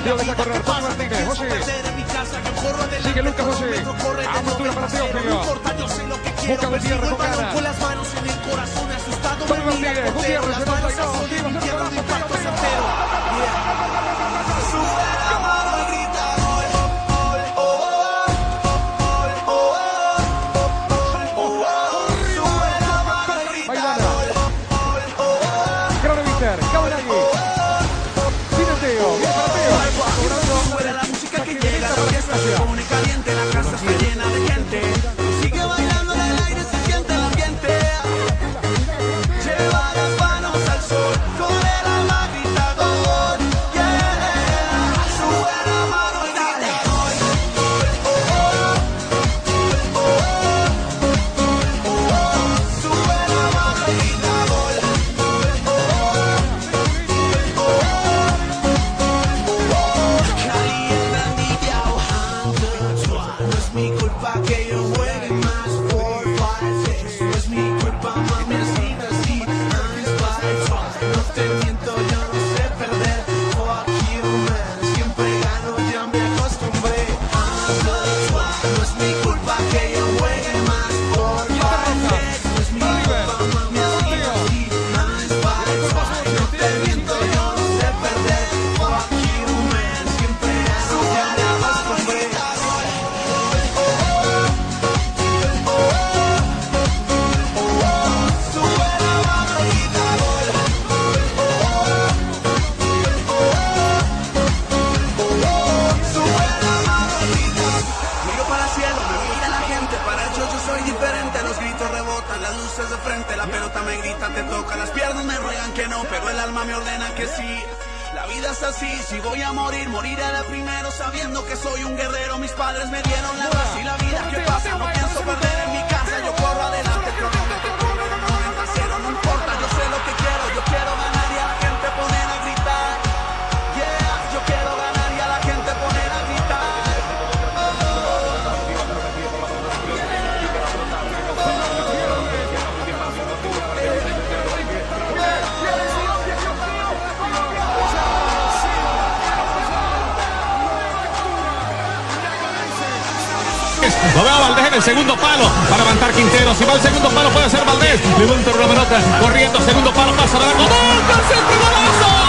Lo deja correr Tony Martínez. José. Sigue Lucas José. Apertura para Teófilo. Busca Gutiérrez con ganas. Tony Martínez. Gutiérrez se nota y no. Sí, va a ser un golazo. Pone caliente, la casa está llena de gente. Sigue bailando en el aire, se siente el ambiente. Lleva las manos al sol, con el alma grita gol. Yeah, sube la mano y dale gol. Sube la mano y grita gol. No es mi culpa que yo juegue más 4, 5, 6. No es mi culpa, mami, así nací. I'm spicy. No te miento, yo no sé perder. Fuck you, man. Siempre gano, ya me acostumbré. No es mi culpa que yo juegue más 4, 5, 6. No es mi culpa, mami, así nací. I'm spicy. No te miento, yo no sé perder. Fuck you, man. Siempre gano, ya me acostumbré. Las luces de frente, la pelota me grita, te toca, las piernas me ruegan que no, pero el alma me ordena que sí. La vida es así, si voy a morir, moriré de primero, sabiendo que soy un guerrero. Mis padres me dieron la raza y la vida que pasa, no pienso perder en mi casa, yo corro adelante, cronómetro, 90, no importa, yo sé lo que quiero, yo quiero ganar y a la gente poner a gritar. Yeah, yo quiero ganar y a la gente poner a gritar. Lo veo a Valdés en el segundo palo para levantar Quintero. Si va al segundo palo puede ser Valdés. Levanta una pelota corriendo, segundo palo, pasa la ¡gol! ¡Gol! ¡Golazo!